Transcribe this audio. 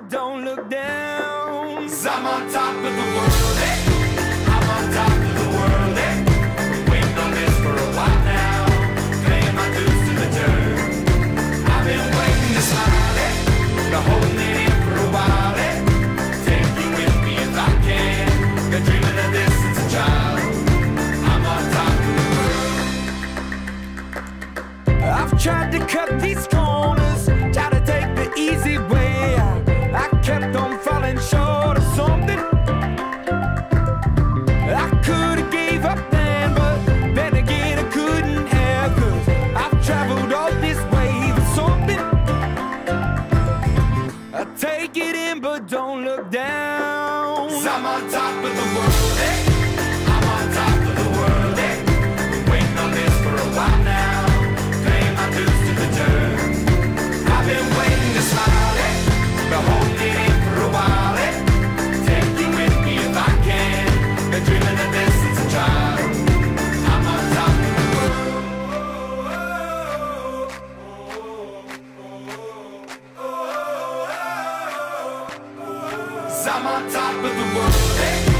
but don't look down. 'Cause I'm on top of the world, hey. I'm on top of the world, hey. Been waiting on this for a while now, paying my dues to the dirt. I've been waiting to smile, hey. Been holding it in for a while, hey. Take you with me if I can. Been dreaming of this since a child. I'm on top of the world. I've tried to cut these corners, tried to take the easy way out. I kept on falling short of something. I could've gave up then, but then again I couldn't have, 'cause I've traveled all this way for something. I take it in, but don't look down. 'Cause I'm on top of the world, hey. I'm on top of the world, hey. Been waiting on this for a while now, paying my dues to the dirt. I've been waiting to smile, hey. Been holding it in for a while, hey. Take you with me if I can. Been dreaming of this since a child. I'm on top of the world. 'Cause I'm on top of the world, hey.